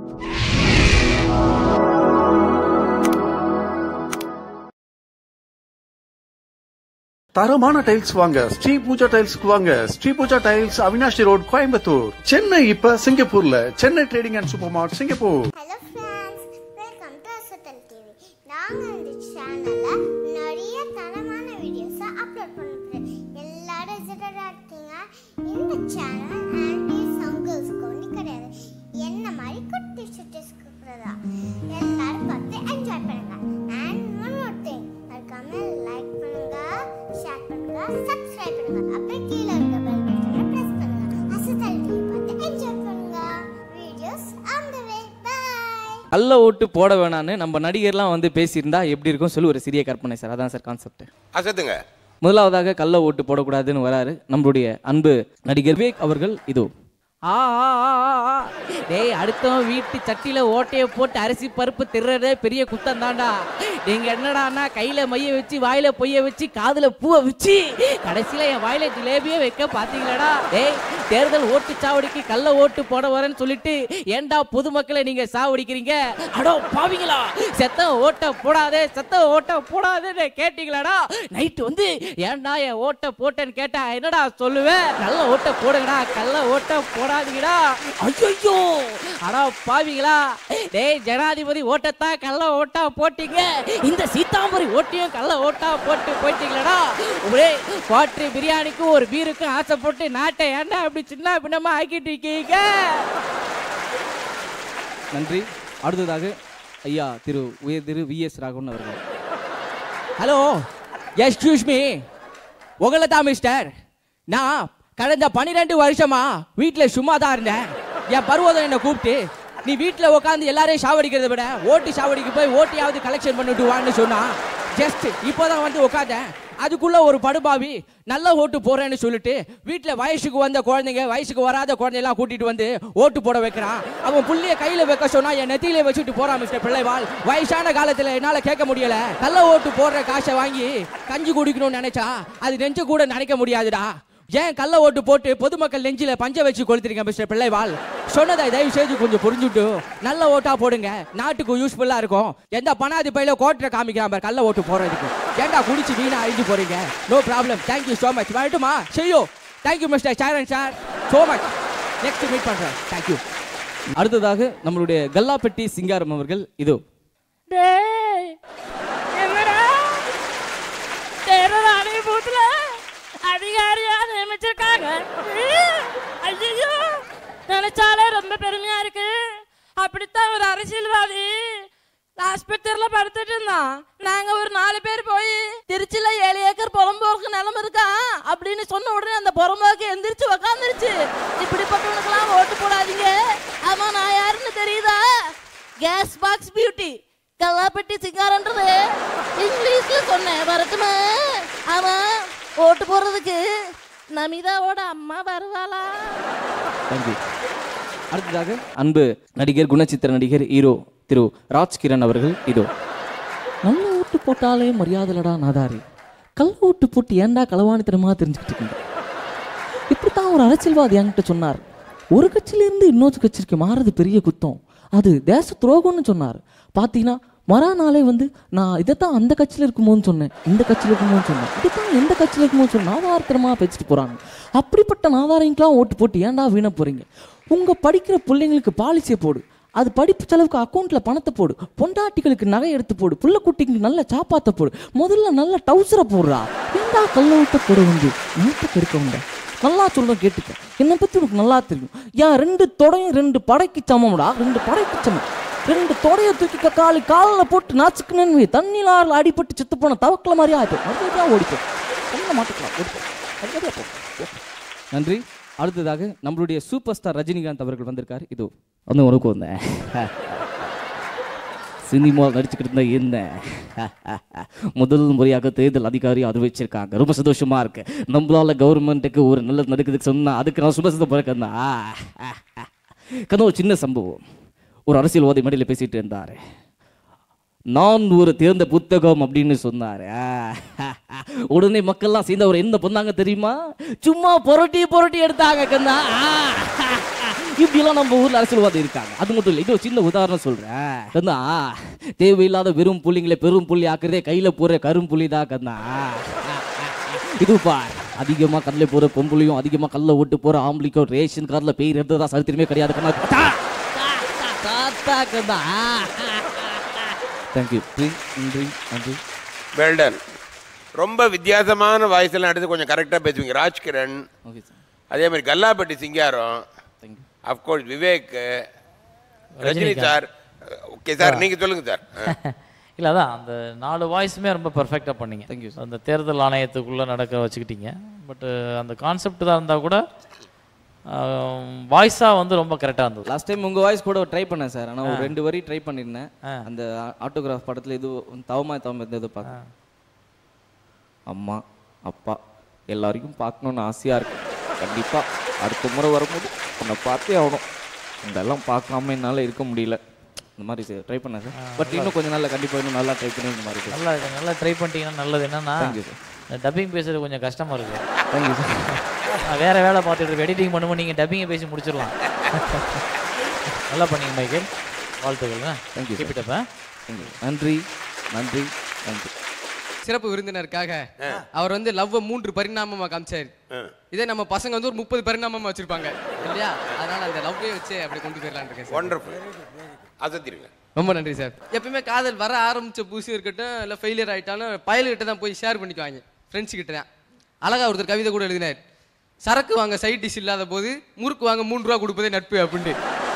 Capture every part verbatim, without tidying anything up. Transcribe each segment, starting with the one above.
தரமான டைல்ஸ் வாங்க ஸ்ரீ பூஜா டைல்ஸ்க்கு வாங்க. Shri Pooja tiles, Avinashi road, Coimbatore. சென்னை இப்ப சிங்கப்பூர்ல. Chennai trading and super mart, Singapore. Hello friends, welcome to Asathal TV. நாங்க இந்த சேனல்ல நிறைய தரமான வீடியோஸ் அப்லோட் பண்றோம். எல்லாரும் எக்ஸைட்டடா இருக்கீங்க. இந்த சேனல் ஆன்டிஸ் அங்கிள்ஸ்க்கு ஒண்ணு கிடையாது, என்ன மாதிரி குட்டி சுட்டிஸ்க்கு இருக்குறதா. எல்லாரும் பார்த்து என்ஜாய் பண்ணுங்க. அண்ட் ஒன் மோர் திங், மறக்காம லைக் பண்ணுங்க, ஷேர் பண்ணுங்க, சப்ஸ்கிரைப் பண்ணுங்க. அப்படியே கீழ இருக்க பெல் பட்டனை பிரஸ் பண்ணுங்க. அசத்தல் டிவி பார்த்து என்ஜாய் பண்ணுங்க. Videos on the way. Bye. கள்ள ஓட்டு போட வேணான்னு நம்ம நடிகர்லாம் வந்து பேசியிருந்தா எப்படி இருக்கும் சொல்லி ஒரு சிறிய கற்பனை சார். அதான் சார் கான்செப்ட். அசத்துங்க. முதலாவதாக கள்ள ஓட்டு போடக்கூடாதுன்னு வராரு நம்மளுடைய அன்பு நடிகர் விவேக் அவர்கள். இதோ ஆ டேய், அடுத்தவன் வீட்டு சட்டியில ஓட்டையை போட்டு அரிசி பருப்பு திர்றதே பெரிய குத்தம் தாண்டா. நீங்க என்னடான்னா கையில மைய வச்சு வாயில பொய்ய வச்சு காதுல பூவை வச்சு கடைசியில என் வாயில ஜிலேபியே வைக்க பாத்தீங்களாடா. டேய், தேர்தல் ஓட்டு சாவடிக்கு கள்ள ஓட்டு போட வரேன்னு சொல்லிட்டு ஏண்டா பொதுமக்களை நீங்க சாவடிக்கிறீங்க? அடோ பாவீங்களா, செத்த ஓட்ட போடாதே, செத்த ஓட்ட போடாதேன்னு கேட்டீங்களாடா. நைட்டு வந்து ஏண்டா என் ஓட்ட போட்டேன்னு கேட்டா என்னடா சொல்லுவேன்? நல்ல ஓட்ட போடுங்கடா, கள்ள ஓட்ட போடாதீங்கடா. ஐயோ அடா பாவீங்களா, டேய் ஜனாதிபதி ஓட்டத்தான் கள்ள ஓட்டா போட்டீங்க, இந்த சீத்தாம்பரி ஓட்டியும் கள்ள ஓட்டா போட்டு போயிட்டீங்களா. ஒரே குவாட்டரி பிரியாணிக்கும் ஒரு பீருக்கும் ஆசைப்பட்டு நாட்டை ஏண்டா அப்படி சின்ன பின்னமா ஆக்கிட்டு இருக்கீங்க. நன்றி. அடுத்ததாக ஐயா திரு உயர் திரு வி எஸ் ராகவன் அவர்கள். ஹலோ, எக்ஸ்கியூஸ் மீ, உங்களை தான் மிஸ்டர். நான் கடந்த பன்னிரெண்டு வருஷமா வீட்டில் சும்மா தான் இருந்தேன். என் பருவதம் என்னை கூப்பிட்டு நீ வீட்டில் உட்காந்து எல்லாரையும் சாவடிக்கிறத விட ஓட்டு சாவடிக்கு போய் ஓட்டியாவது கலெக்ஷன் பண்ணிட்டு வான்னு சொன்னா. ஜஸ்ட் இப்போதான் வந்து உட்காந்தேன். அதுக்குள்ள ஒரு படுபாவி நல்ல ஓட்டு போறேன்னு சொல்லிட்டு வீட்டில் வயசுக்கு வந்த குழந்தைங்க வயசுக்கு வராத குழந்தையெல்லாம் கூட்டிட்டு வந்து ஓட்டு போட வைக்கிறான். அவன் புள்ளிய கையில வைக்க சொன்னா என் நெத்தியில வச்சுட்டு போறான். மிஸ்டர் பிள்ளைவாள், வயசான காலத்துல என்னால கேட்க முடியல. கள்ள ஓட்டு போடுற காசை வாங்கி கஞ்சி குடிக்கணும்னு நினைச்சா அது நெஞ்சு கூட நினைக்க முடியாதுடா. ஏன் கள்ள ஓட்டு போட்டு பொதுமக்கள் நெஞ்சில பஞ்ச வச்சு கொளுத்துறீங்க மிஸ்டர் பிள்ளைவாள்? சொன்னதை தயவு செய்து கொஞ்சம் புரிஞ்சுட்டு நல்ல ஓட்டா போடுங்க, நாட்டுக்கு யூஸ்ஃபுல்லா இருக்கும். எந்த பணாதி பையில கோட்டை காமிக்கிறான் கள்ள ஓட்டு போறதுக்கு. ஏண்டா குடிச்சு வீணா அழிஞ்சு போறீங்க? No problem, thank you so much. வரட்டுமா? செய்யோ. Thank you mister Saran sir, so much. Next meet பண்றேன். தேங்க்யூ. அடுத்ததாக நம்மளுடைய கல்லாப்பட்டி சிங்காரம் அவர்கள். இதோ அதிகாரியா நியமிச்சிருக்காங்க. ஐயோ, நினைச்சாலே ரொம்ப பெருமையா இருக்கு. அப்படித்தான் ஒரு அரசியல்வாதி ஆஸ்பத்திரியில படுத்துட்டு இருந்தான். நாங்க ஒரு நாலு பேர் போய் திருச்சியில ஏழு ஏக்கர் புறம்போக்கு நிலம் இருக்கா அப்படின்னு சொன்ன உடனே அந்த புறம்போக்கு எந்திரிச்சு உக்காந்துருச்சு. இப்படிப்பட்டவனுக்கெல்லாம் ஓட்டு போடாதீங்க. ஆமா, நான் யாருன்னு தெரியுதா? கேஸ் பாக்ஸ் பியூட்டி கல்லாப்பட்டி சிங்காரன்றது இங்கிலீஷ்ல சொன்னேன். வரட்டுமா? ஆமா, ஓட்டு போறதுக்கு நமிதாவோட அம்மா வருவாளா? அடுத்ததாக அன்பு நடிகர் குணச்சித்திர நடிகர் ஹீரோ திரு ராஜ்கிரண் அவர்கள். இதோ நல்ல ஓட்டு போட்டாலே மரியாதைலடா நாதாரி, கள்ள ஓட்டு போட்டு ஏண்டா களவாணித்தனமா தெரிஞ்சுக்கிட்டு இருக்கீங்க. இப்படித்தான் ஒரு அரசியல்வாதி என்கிட்ட சொன்னார். ஒரு கட்சியிலிருந்து இன்னொரு கட்சிக்கு மாறுறது பெரிய குத்தம், அது தேச துரோகம்னு சொன்னார். பார்த்தீங்கன்னா மறுநாளே வந்து நான் இதைத்தான் அந்த கட்சியில் இருக்குமோன்னு சொன்னேன், இந்த கட்சியில் இருக்குமோன்னு சொன்னேன், இதைத்தான் எந்த கட்சியில் இருக்குமோன்னு சொன்னேன். நாதாரத்தனமாக பேசிட்டு போகிறாங்க. அப்படிப்பட்ட நாதாரிங்கெலாம் ஓட்டு போட்டு ஏன்டா வீண போகிறீங்க? உங்கள் படிக்கிற பிள்ளைங்களுக்கு பாலிசியை போடு, அது படிப்பு செலவுக்கு அக்கௌண்ட்டில் பணத்தை போடு, பொண்டாட்டிகளுக்கு நகை எடுத்து போடு, புள்ள குட்டிங்களுக்கு நல்ல சாப்பாத்தை போடு, முதல்ல நல்ல டவுசரை போடுறா. ஏண்டா கள்ள ஓட்ட போட வந்து நாட்டை கெடுக்க உண்டா? நல்லா சொல்ல கேட்டுக்க, என்னை பற்றி உனக்கு நல்லா தெரியும். ஏன் ரெண்டு தொடையும் ரெண்டு படைக்கு சமம்டா, ரெண்டு படைக்கு சமம். ரெண்டு தொடைய தூக்கி காலி காலில் போட்டு நாச்சுக்குன்னு தண்ணியில் அடிபட்டு செத்து போன தவக்கல மாதிரியா ஆயிப்போம். மறுபடியும் ஓடிப்போம், சொல்ல மாட்டுக்கலாம், ஓடிப்போம், மறுபடியா போ. நன்றி. அடுத்ததாக நம்மளுடைய சூப்பர் ஸ்டார் ரஜினிகாந்த் அவர்கள் வந்திருக்காரு. இதோ வந்து உனக்கு வந்தேன் சினிமா நடிச்சுக்கிட்டு இருந்தா என்ன முதல் முறையாக தேர்தல் அதிகாரி அறிவிச்சிருக்காங்க. ரொம்ப சந்தோஷமா இருக்கு. நம்மளால கவர்மெண்ட்டுக்கு ஒரு நல்லது நடக்குதுக்கு சொன்னா அதுக்கு நான் சுபசத்தை பிறக்கா. கனவு சின்ன சம்பவம். ஒரு அரசியல்வாதி மேடையில் பேசிட்டு இருந்தாரு. நான் ஒரு தேர்ந்த புத்தகம் அப்படின்னு சொன்னாரு. உடனே மக்கள்லாம் சேர்ந்து அவர் என்ன பண்ணாங்க தெரியுமா? சும்மா புரட்டி புரட்டி எடுத்தாங்க. இப்படிலாம் நம்ம ஊர்ல அரசியல்வாதி இருக்காங்க. அது மட்டும் இல்லை, இது ஒரு சின்ன உதாரணம் சொல்றேன் கண்ணா. தேவையில்லாத வெறும் புள்ளிங்களை பெரும் புள்ளி ஆக்குறதே கையில போற கரும் புள்ளி தான் கண்ணா. இது பார், அதிகமா கல்ல போற பொம்புளையும் அதிகமா கல்ல ஓட்டு போற ஆம்பளிக்கும் ரேஷன் கார்டுல பேர் எடுத்ததா சரித்திரமே கிடையாது கண்ணா. கண்ணா தேங்க்யூ. நன்றி நன்றி. Well done. ரொம்ப வித்தியாசமான வாய்ஸ் எல்லாம் எடுத்து கொஞ்சம் கரெக்டாக பேசுவீங்க. Rajkiran, okay sir. அதே மாதிரி Kallapatti Singaram, thank you. Of course Vivek, Rajini sir. Okay sir, நீங்கள் சொல்லுங்கள் சார். இல்லை அதான் அந்த நாலு வாய்ஸுமே ரொம்ப பர்ஃபெக்டாக பண்ணீங்க. தேங்க்யூ. அந்த தேர்தல் ஆணையத்துக்குள்ளே நடக்க வச்சுக்கிட்டீங்க. பட்டு அந்த கான்செப்ட் தான் இருந்தால் கூட வாய்ஸாக வந்து ரொம்ப கரெக்டாக இருந்தது. லாஸ்ட் டைம் உங்கள் வாய்ஸ் கூட ட்ரை பண்ணேன் சார். ஆனால் ஒரு ரெண்டு வரி ட்ரை பண்ணியிருந்தேன். அந்த ஆட்டோகிராஃப் படத்தில் இது தவமா தவம் இருந்தது பார்த்தேன். அம்மா அப்பா எல்லாரையும் பார்க்கணுன்னு ஆசையாக இருக்கு. கண்டிப்பாக அடுத்த முறை வரும்போது உன்னை பார்த்தே ஆகணும். இதெல்லாம் பார்க்காம என்னால் இருக்க முடியல. இந்த மாதிரி சார் ட்ரை பண்ணேன் சார். பட் இன்னும் கொஞ்சம் நாளில் கண்டிப்பாக இன்னும் நல்லா ட்ரை பண்ணி இந்த மாதிரி நல்லா நல்லா ட்ரை பண்ணிட்டீங்கன்னா நல்லது. என்னன்னா டப்பிங் பேசுறது கொஞ்சம் கஷ்டமாக இருக்குது. Thank you sir. நான் வேறு வேலை பார்த்துட்டு இருக்கேன். எடிட்டிங் பண்ணும்போது நீங்கள் டப்பிங்கை பேசி முடிச்சிடலாம். நல்லா பண்ணீங்க மைக்கேல், வாழ்த்துக்கள். தேங்க்யூ. கேப்பிட்டப்ப நன்றி நன்றி நன்றி. சிறப்பு விருந்தினருக்காக அவர் வந்து லவ் மூன்று பரிணாமமா காமிச்சாரு. இதே நம்ம பசங்க வந்து ஒரு முப்பது பரிணாமமா வச்சிருப்பாங்க இல்லையா? அதனால அந்த லவ்வே வச்சு அப்படி கொண்டு போயிடலான்னு இருக்கேன். வண்டர்ஃபுல். அசத்திருங்க. ரொம்ப நன்றி சார். எப்பயுமே காதல் வர ஆரம்பிச்ச பூசி இருக்கட்டும் இல்லை ஃபெயிலியர் ஆகிட்டாலும் பயல்கிட்ட தான் போய் ஷேர் பண்ணிக்குவாங்க. ஃப்ரெண்ட்ஸ் கிட்ட தான். அழகா ஒருத்தர் கவிதை கூட எழுதினார். சரக்கு வாங்க சைட் டிஷ் இல்லாத போது முறுக்கு வாங்க மூன்று ரூபா கொடுப்பதே நட்பு அப்படின்ட்டு.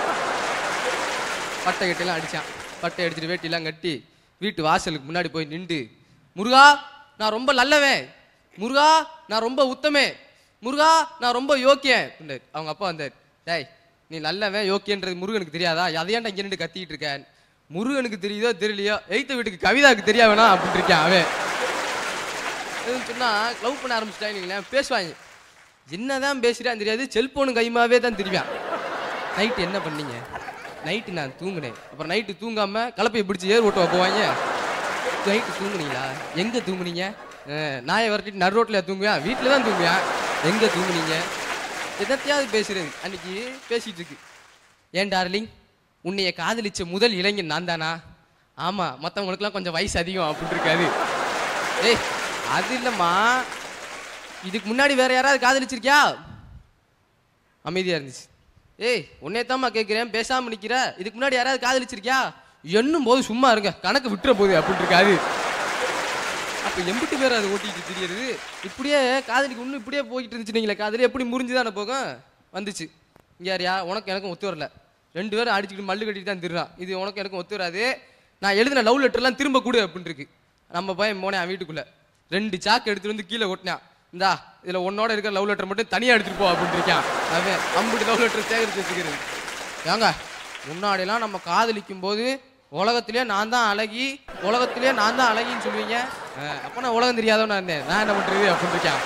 பட்டை கட்டெல்லாம் அடித்தான். பட்டை அடிச்சுட்டு வேட்டிலாம் கட்டி வீட்டு வாசலுக்கு முன்னாடி போய் நின்று, முருகா நான் ரொம்ப நல்லவன், முருகா நான் ரொம்ப உத்தமே, முருகா நான் ரொம்ப யோக்கியன். அவங்க அப்பா வந்தார். டேய் நீ நல்லவன் யோக்கியன்றது முருகனுக்கு தெரியாதா? அதையாண்டா இங்கே நின்று கத்திக்கிட்டு இருக்கேன். முருகனுக்கு தெரியுதோ தெரியலையோ, எய்த்த வீட்டுக்கு கவிதாவுக்கு தெரியா வேணா அப்படின்ட்டு இருக்கேன். அவன் எதுன்னு சொன்னால் லவ் பண்ண ஆரம்பிச்சிட்டாங்க. பேசுவாங்க, என்னதான் பேசுகிறான்னு தெரியாது, செல்போனு கைமாவே தான் தெரியும். நைட்டு என்ன பண்ணீங்க? நைட்டு நான் தூங்குனேன். அப்புறம் நைட்டு தூங்காமல் கலப்பையை பிடிச்சி ஏர் ஓட்டுவா போவாங்க. நைட்டு தூங்குனீங்களா? எங்கே தூங்குனீங்க? நாயை வரட்டிட்டு நடு ரோட்டில் தூங்குவேன், வீட்டில் தான் தூங்குவேன். எங்கே தூங்குனீங்க? எதத்தையாவது பேசுறது. அன்னைக்கு பேசிகிட்டு இருக்கு. ஏன் டார்லிங், உன்னைய காதலிச்ச முதல் இளைஞன் நான் தானா? ஆமாம், மற்றவங்களுக்குலாம் கொஞ்சம் வயசு அதிகம் அப்படின்னு இருக்காது. ஏய் அது இல்லைம்மா, இதுக்கு முன்னாடி வேற யாராவது காதலிச்சிருக்கியா? அமைதியாக இருந்துச்சு. ஏய் உன்னையத்தாம்மா கேட்குறேன், பேசாமல் நிற்கிற. இதுக்கு முன்னாடி யாராவது காதலிச்சிருக்கியா? என்னும் போது சும்மா இருங்க, கணக்கு விட்டுற போகுது அப்படின்னு இருக்காது. அப்போ எம்பிட்டு பேர் அதை ஓட்டிட்டு தெரியுது. இப்படியே காதலிக்கு இன்னும் இப்படியே போய்கிட்டு இருந்துச்சுங்களே, காதலி எப்படி முறிஞ்சுதானே போகும். வந்துச்சு இங்கே யாரையா, உனக்கு எனக்கும் ஒத்து வரல, ரெண்டு பேரும் அடிச்சுக்கிட்டு மல்லு கட்டிட்டு தான் திருறான். இது உனக்கு எனக்கும் ஒத்து வராது, நான் எழுதின லவ் லெட்டர்லாம் திரும்ப கொடு அப்படின்னு இருக்கு. நம்ம பையன் போனேன் வீட்டுக்குள்ளே, ரெண்டு சாக்கு எடுத்துட்டு வந்து கீழே ஒட்டினான். இந்தா இதில் உன்னோட இருக்கிற லவ் லெட்டர் மட்டும் தனியாக எடுத்துகிட்டு போ அப்படின்னு இருக்கான். அவன் அம்புட்டு லவ் லெட்டர் சேகரித்து வச்சுக்கிறது. ஏங்க முன்னாடியெல்லாம் நம்ம காதலிக்கும் போது உலகத்திலே நான் தான் அழகி, உலகத்திலே நான் தான் அழகின்னு சொல்லுவீங்க. அப்போ நான் உலகம் தெரியாதவனா இருந்தேன், நான் என்ன பண்ணுறது அப்படின்னு இருக்கான்.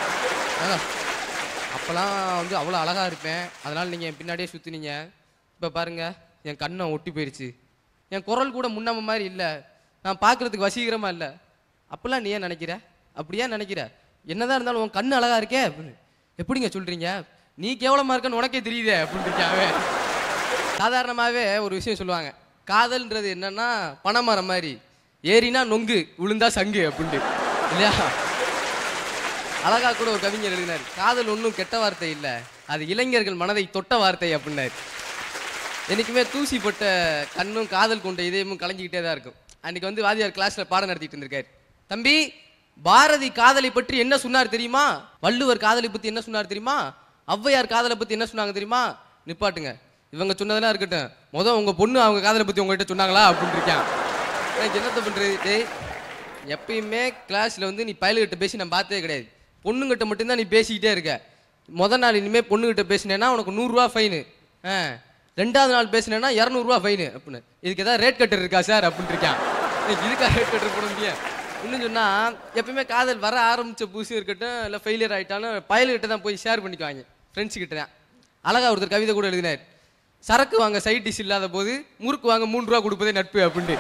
அப்போல்லாம் வந்து அவ்வளோ அழகாக இருப்பேன், அதனால் நீங்கள் என் பின்னாடியே சுற்றினீங்க. இப்போ பாருங்கள் என் கண்ணை ஒட்டி போயிடுச்சு, என் குரல் கூட முன்னாம மாதிரி இல்லை, நான் பார்க்குறதுக்கு வசீகரமாக இல்லை. அப்போல்லாம் நீ ஏன் நினைக்கிற? அப்படியே நினைக்கிற? என்னதான் இருந்தாலும் உன் கண்ணு அழகாக இருக்கே அப்படின்னு எப்படிங்க சொல்கிறீங்க? நீ கேவலமாக இருக்கன்னு உனக்கே தெரியுதே அப்படின்னு இருக்காவே. சாதாரணமாகவே ஒரு விஷயம் சொல்லுவாங்க, காதல்ன்றது என்னன்னா பனைமரம் மாதிரி, ஏறினா நொங்கு விழுந்தா சங்கு அப்படின்ட்டு இல்லையா? அழகா கூட ஒரு கவிஞர் எழுதினார், காதல் ஒன்றும் கெட்ட வார்த்தை இல்லை, அது இளைஞர்கள் மனதை தொட்ட வார்த்தை அப்படின்னாரு. என்றைக்குமே தூசி போட்ட கண்ணும் காதல் கொண்ட இதயமும் கலைஞ்சிக்கிட்டே தான் இருக்கும். அன்றைக்கி வந்து வாதியார் கிளாஸில் பாடம் நடத்திட்டு இருந்திருக்காரு. தம்பி, பாரதி காதலை பற்றி என்ன சொன்னார் தெரியுமா? வள்ளுவர் காதலை பற்றி என்ன சொன்னார் தெரியுமா? ஔவையார் காதலை பற்றி என்ன சொன்னாங்க தெரியுமா? நிப்பாட்டுங்க, இவங்க சொன்னதெல்லாம் இருக்கட்டும், மொதல் உங்கள் பொண்ணு அவங்க காதலை பற்றி உங்கள்கிட்ட சொன்னாங்களா அப்படின்னு இருக்கான். எனக்கு என்னத்தை பண்ணுறது? டேய் எப்பயுமே கிளாஸில் வந்து நீ பயலுகிட்ட பேசி நான் பார்த்ததே கிடையாது, பொண்ணுங்கிட்ட மட்டும்தான் நீ பேசிக்கிட்டே இருக்க. மொதல் நாள் இனிமேல் பொண்ணுகிட்ட பேசினேன்னா உனக்கு நூறுரூவா ஃபைனு, ஆ ரெண்டாவது நாள் பேசினேன்னா இரநூறுவா ஃபைனு அப்படின்னு. இதுக்கு எதாவது ரேட் கட்டர் இருக்கா சார் அப்படின்னு இருக்கான். இதுக்காக ரேட் கட்டர் போட முடியும். இன்னும் சொன்னால் எப்பயுமே காதல் வர ஆரம்பித்த பூசி இருக்கட்டும் இல்லை ஃபெயிலியர் ஆகிட்டாலும் பயலுகிட்ட தான் போய் ஷேர் பண்ணிக்குவாங்க. ஃப்ரெண்ட்ஸுக்கிட்ட தான். அழகா ஒருத்தர் கவிதை கூட எழுதினார். சரக்கு வாங்க சைட் டிஷ் இல்லாத போது முறுக்கு வாங்க மூன்று ரூபா கொடுப்பதே நட்பு அப்படின்ட்டு.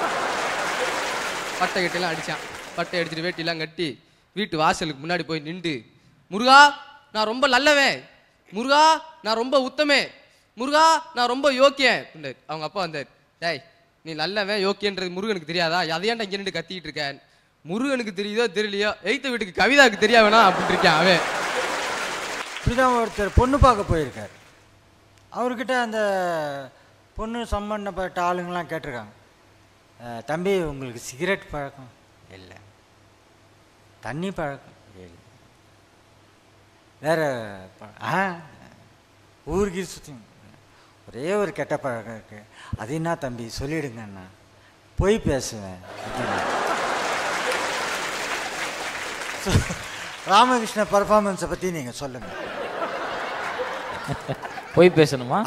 பட்டை கட்டெல்லாம் அடித்தான். பட்டை அடிச்சுட்டு வேட்டிலாம் கட்டி வீட்டு வாசலுக்கு முன்னாடி போய் நின்று, முருகா நான் ரொம்ப நல்லவன், முருகா நான் ரொம்ப உத்தமே, முருகா நான் ரொம்ப யோக்கியன் அப்படின்னாரு. அவங்க அப்பா வந்தார். டேய் நீ நல்லவன் யோக்கியன்றது முருகனுக்கு தெரியாதா? அதையாண்டா இங்கே நின்று கத்திக்கிட்டு இருக்கேன். முருகனுக்கு தெரியுதோ தெரியலையோ எய்த்த வீட்டுக்கு கவிதாவுக்கு தெரியா வேணா அப்படின்னு இருக்கேன் அவன். இப்படிதான் ஒருத்தர் பொண்ணு பார்க்க போயிருக்கார். அவர்கிட்ட அந்த பொண்ணு சம்பந்தப்பட்ட ஆளுங்கெல்லாம் கேட்டிருக்காங்க, தம்பி உங்களுக்கு சிகரெட் பழக்கம் இல்லை, தண்ணி பழக்கம் இல்லை, வேற ஆ ஊருக்கு சுற்றி ஒரே ஒரு கெட்ட பழக்கம் இருக்கு, அது என்ன தம்பி சொல்லிடுங்கண்ணா, பொய் பேசுவேன். ராமகிருஷ்ண பர்ஃபார்மன்ஸை பற்றி நீங்கள் சொல்லுங்கள். பொய் பேசணுமா?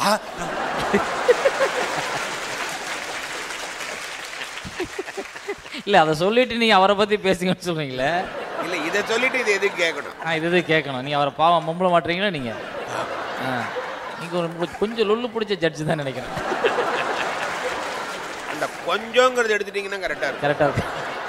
இல்ல அதை சொல்லிட்டு நீங்க அவரை பத்தி பேசுங்கன்னு சொல்றீங்களே. இல்ல இதை சொல்லிட்டு இது எதுக்கு கேட்கணும்? ஆ இது எதுக்கு கேட்கணும்? நீ அவரை பாவம் மம்பள மாட்டீங்களா நீங்க? நீங்க ஒரு கொஞ்சம் லொல்லு பிடிச்ச ஜட்ஜ் தான் நினைக்கிறேன். அந்த கொஞ்சங்கிறது எடுத்துட்டீங்கன்னா கரெக்டா இருக்கும். கரெக்டா இருக்கு.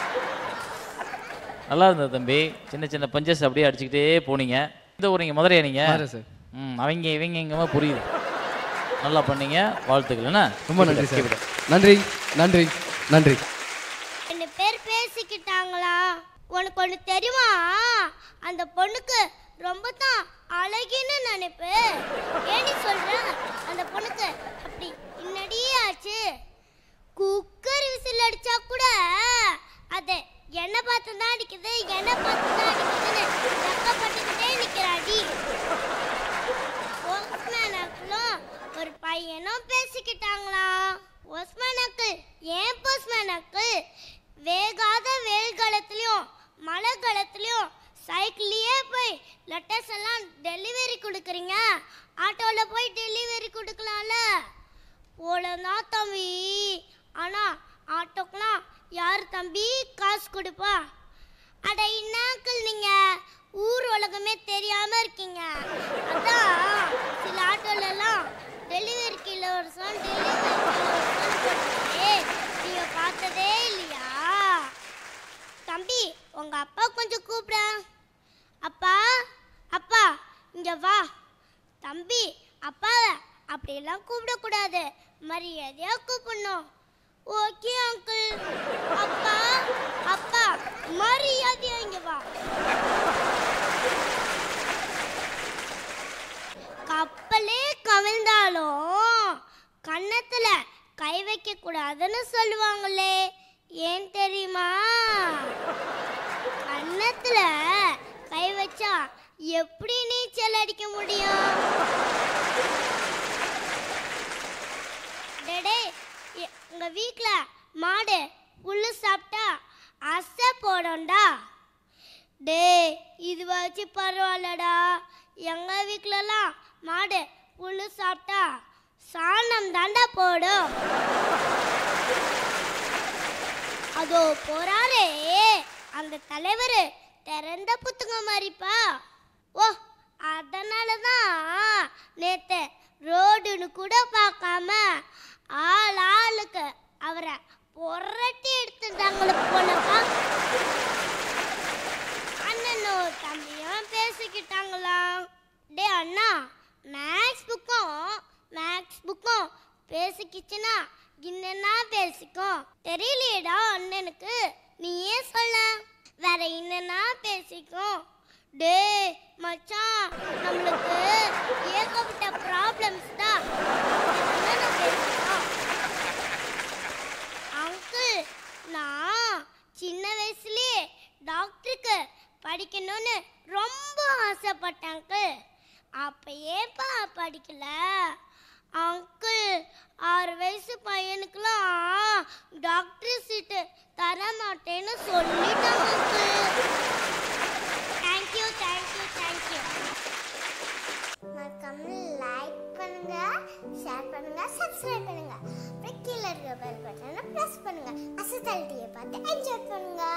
நல்லா இருந்தது தம்பி. சின்ன சின்ன பஞ்சஸ் அப்படியே அடிச்சுக்கிட்டே போனீங்க. இந்த ஊரிங்க மதுரையா நீங்க? சார். ம் அவங்க இவங்க எங்கேயுமே புரியுது. நல்லா பண்ணீங்க, வாழ்த்துக்கள். என்ன ரொம்ப நன்றி சார். நன்றி நன்றி நன்றி. ரெண்டு பேர் பேசிக்கிட்டாங்களா? உனக்கு ஒன்று தெரியுமா? அந்த பொண்ணுக்கு ரொம்ப தான் அழகின்னு நினைப்பு. ஏன்னு சொல்ற? அந்த பொண்ணுக்கு அப்படி இன்னடியே ஆச்சு. குக்கர் விசில் அடிச்சா கூட அது என்ன பார்த்து தான் அடிக்குது, என்ன பார்த்து தான் அடிக்குதுன்னு வெக்கப்பட்டுக்கிட்டே நிற்கிறாடி. போஸ்ட்மேன் அக்கிளும் ஒரு பையனும் பேசிக்கிட்டாங்களா? போஸ்ட்மேன் அக்கிள், ஏன் போஸ்ட்மேன் அக்கிள் வேகாத வெயில் காலத்துலயும் மழை காலத்துலயும் சைக்கிள்லயே போய் லெட்டர்ஸ் எல்லாம் டெலிவரி கொடுக்குறீங்க? ஆட்டோவில் போய் டெலிவரி கொடுக்கலாம்ல. போலதான் தம்பி. ஆனா ஆட்டோக்கெல்லாம் யார் தம்பி காசு கொடுப்பா? அட இன்னாக்கள் நீங்க ஊர் உலகமே தெரியாம இருக்கீங்க. அதான் சில ஆட்டோல எல்லாம் டெலிவரி இலவசம் டெலிவரி இலவசம் நீங்க பார்த்ததே இல்லையா? தம்பி உங்க அப்பா கொஞ்சம் கூப்பிட. அப்பா அப்பா இங்க வா. தம்பி அப்பாவை அப்படியெல்லாம் கூப்பிடக்கூடாது, மரியாதையா கூப்பிடணும். Okay uncle. அப்பா அப்பா மரியாதையா இங்க வா. கப்பலே கவிழ்ந்தாலும் கன்னத்துல கை வைக்க கூடாதுன்னு சொல்லுவாங்களே, ஏன் தெரியுமா? கன்னத்துல கை வச்சா எப்படி நீச்சல் அடிக்க முடியும்? டேடே எங்க வீட்ல மாடு புல்லு சாப்பிட்டா அசை போடும்டா. டே இது வச்சு பரவாயில்லடா. எங்க வீட்லலாம் மாடு புல்லு சாப்பிட்டா சாணம் தாண்டா போடும். அதோ போறாரே அந்த தலைவர் திறந்த புத்தகம் மாதிரிப்பா. ஓ அதனாலதான் நேத்து ரோடுன்னு கூட பார்க்காம ஆள் ஆளுக்கு அவரை பொரட்டி எடுத்துட்டாங்களே போலப்பா. அண்ணனும் தம்பியும் பேசிக்கிட்டாங்களா? டே அண்ணா, மேக்ஸ் புக்கும் மேக்ஸ் புக்கும் பேசிக்கிச்சுன்னா என்னன்னா பேசிக்கும் தெரியலையேடா அண்ணனுக்கு. நீயே சொல்ல, வேற என்னன்னா பேசிக்கும். டே மச்சான், நம்மளுக்கு ஏகப்பட்ட ப்ராப்ளம்ஸ் தான். அங்கிள், நான் சின்ன வயசுலயே டாக்டருக்கு படிக்கணும்னு ரொம்ப ஆசைப்பட்டேன் அங்கிள். அப்ப ஏப்பா படிக்கல அங்கிள்? ஆறு வயசு பையனுக்குலாம் டாக்டர் சீட்டு தர மாட்டேன்னு சொல்லிட்டாங்க அங்கிள். Thank you thank you thank you. மறக்காம லைக் பண்ணுங்க, ஷேர் பண்ணுங்க, சப்ஸ்கிரைப் பண்ணுங்க. அப்புறம் கீழே இருக்க பெல் பட்டனை பிரஸ் பண்ணுங்க. அசத்தல் டிவியை பார்த்து என்ஜாய் பண்ணுங்க.